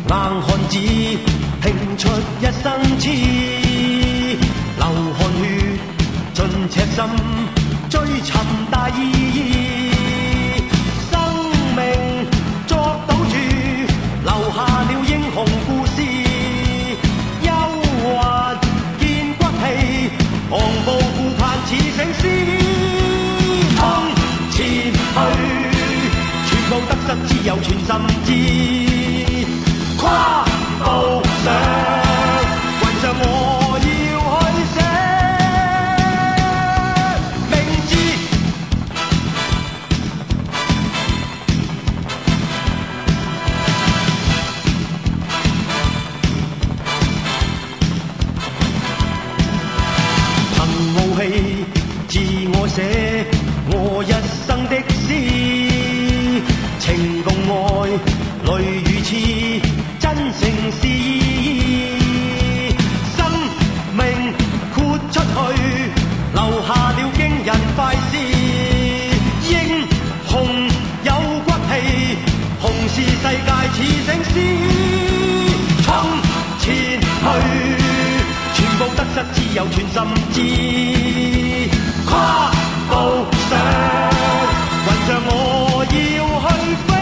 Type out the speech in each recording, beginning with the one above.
硬汉子拼出一生痴，流汗血尽赤心，追寻大意义。生命作賭注，留下了英雄故事。憂鬱見骨氣，昂步顧盼似死屍。衝前去，全部得失只有全心知。跨步上雲上，我要去寫名字。憑傲氣自我寫我一生的詩，情共愛淚與痴，真誠是意，生命豁出去，留下了驚人快事。英雄有骨氣，雄視世界似醒獅。衝前去，全部得失只有全心知。跨步上雲上，我要去飛。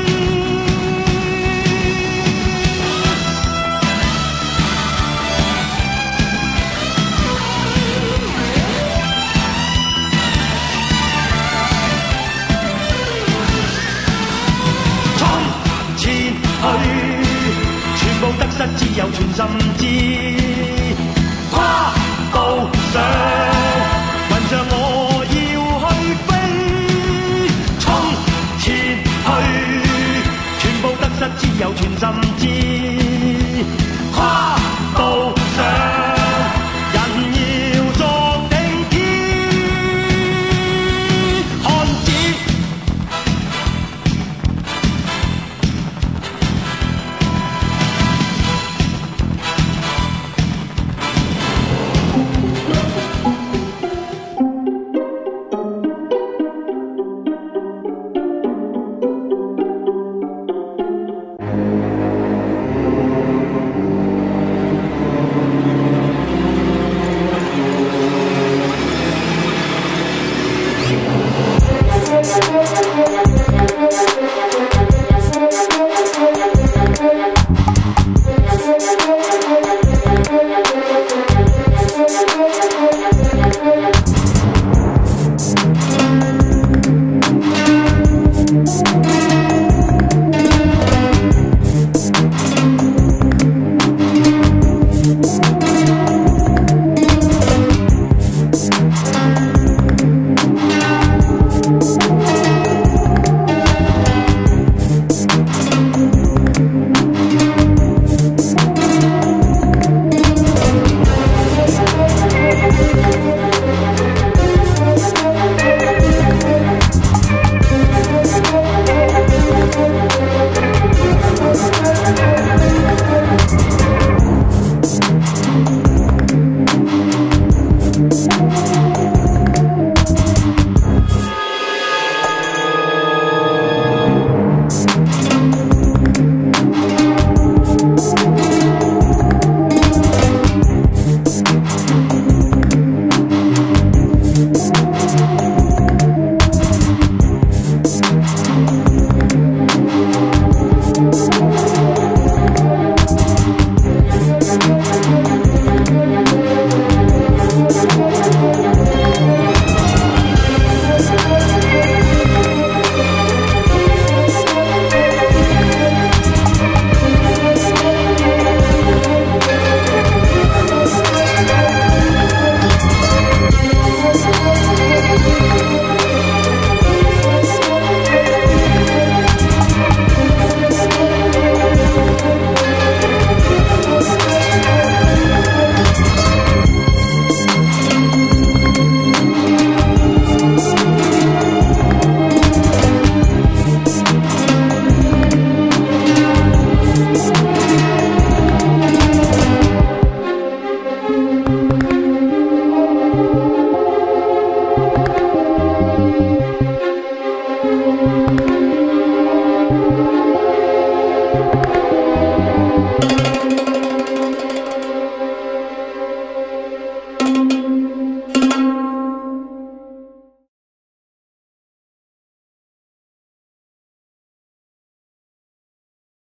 全部得失只有全心知。跨步上雲上，我要去飛。衝前去，全部得失只有全心知。